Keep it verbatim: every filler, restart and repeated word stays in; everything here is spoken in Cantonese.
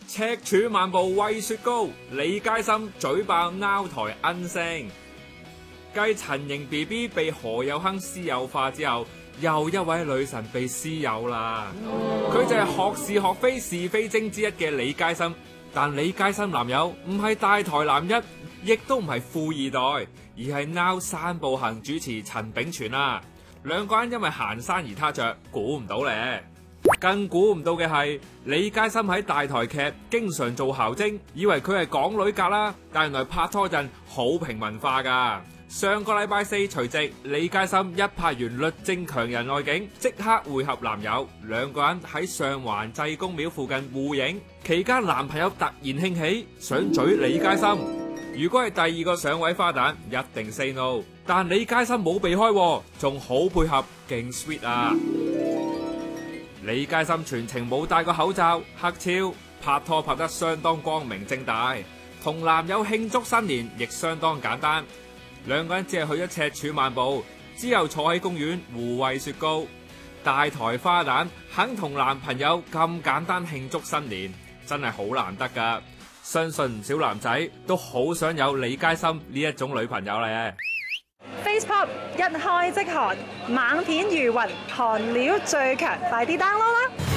赤柱漫步喂雪糕，李佳芯嘴爆拗台恩聲。繼陳瑩 B B 被何有亨私有化之後，又一位女神被私有啦。佢就係學是學非是非精之一嘅李佳芯，但李佳芯男友唔係大台男一，亦都唔係富二代，而係 Now 散步行主持陳炳全啊。兩個人因為行山而他着，估唔到咧。更估唔到嘅係李佳芯喺大台劇經常做姣精，以為佢係港女格啦，但原來拍拖陣好平民化噶。上個禮拜四除夕，李佳芯一拍完律政強人外景，即刻會合男友，兩個人喺上環濟公廟附近互影。期間男朋友突然興起，想嘴李佳芯。如果係第二個上位花旦，一定 say no。但李佳芯冇避開，仲好配合，勁 sweet 啊！李佳芯全程冇戴過口罩，黑超，拍拖拍得相當光明正大，同男友慶祝新年亦相當簡單。兩個人只係去咗赤柱漫步，之後坐喺公園互餵雪糕。大台花旦肯同男朋友咁簡單慶祝新年，真係好難得噶。相信唔少男仔都好想有李佳芯呢一種女朋友咧。 Facebook 一開即寒，猛片如雲，韓料最強，快啲 download 啦！